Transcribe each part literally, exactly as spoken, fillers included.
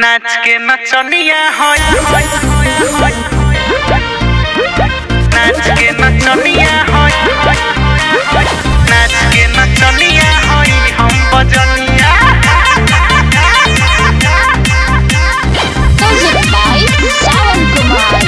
नाच के नचनिया होय नाच के नचनिया होय नाच के नचनिया होय हम बजनिया Music by Sawan Kumar.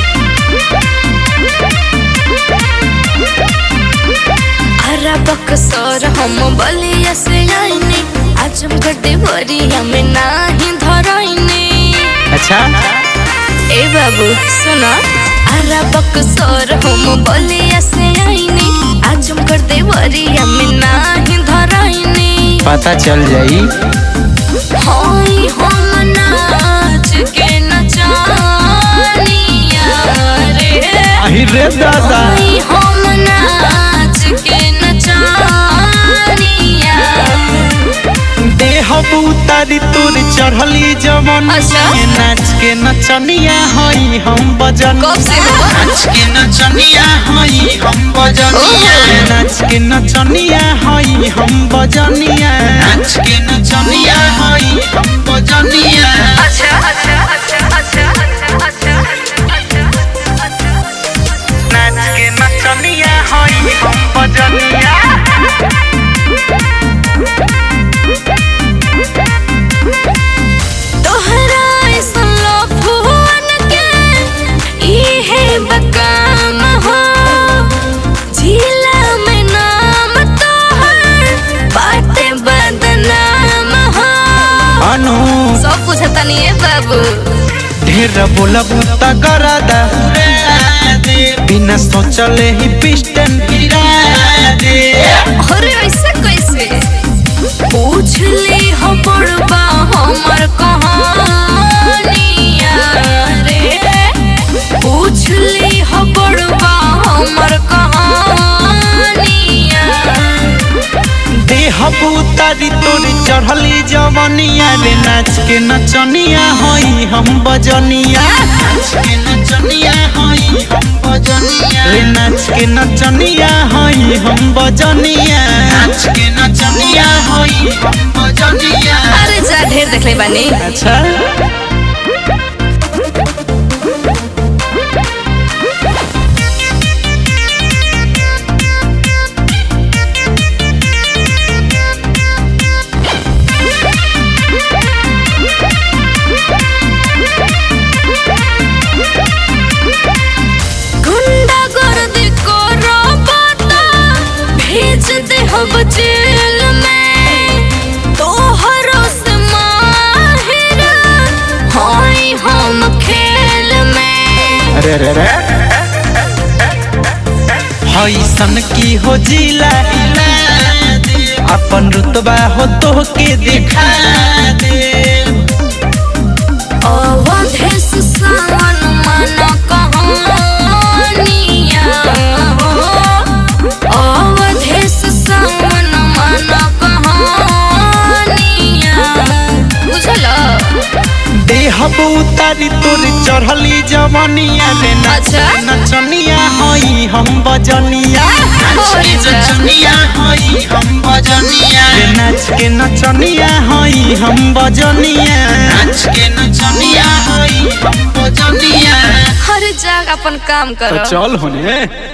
अरबक सर हम बलिया से आईने आजमगढ़ देवरिया में नाही धरइने। अच्छा ए बाबू सुना, अरबक सर हम बलिया से आईने आजमगढ़ देवरिया में नाही धरइने। पता चल जाई होई हम नाच के नचानिया रे अहि रे दादा होई हम नाच के नचानिया। देह उतारी तोर चढ़ली जवन अच्छा? नाच के नचनिया हई हम बजनिया। कब से हो? नाच के नचनिया हई हम बजनिया। नाच के नचनिया हई हम बजनिया। नाच के नचनिया हई हम बजनिया। अच्छा अच्छा अच्छा अच्छा अच्छा नाच के नचनिया होय हम बजनिया तोहरा ऐसन लफुअन के इहे बकाम हो, जिला में नाम तोहर बाटे बदनाम हो। अनु सब पूछता नहीं है बाबू। ढेर बोलब त गरादा बिना सोचले ही पिस्टन गिरा दे। अरे ऐसे कैसे पूछ ली हो बड़बा हमर कहानिया रे, पूछ ली हो बड़बा हमर कहानिया। देह उतारी तोर चढ़ली जवनिया रे। नाच के नचनिया हई हम बजनिया। नाच के नचनिया हई हम बजनिया रे। नाच के नचनिया हई हम बजनिया। नाच के नचनिया हई हम बजनिया। अरे जा ढेर देख ले बानी। अच्छा गुंडा गर्दी करो बता भेज दे हम जेल में, तोहरो से माहिर होई हम खेल में। अरे अरे अरे हई सन की हो जिला अपन रुतबा हो तो के दिखा दे। अवधेश सावन मन कहानिया हो, अवधेश सावन मन कहानिया। बुझला? देह उतारी तोर चढ़ली जवनिया रे। नाच अच्छा? के नचनिया हई हम बजनिया। नाच के नचनिया हई हम बजनिया रे। नाच के नचनिया हई हम बजनिया। नाच के नचनिया हई हम बजनिया। हर जगह अपन काम करो। चल होने।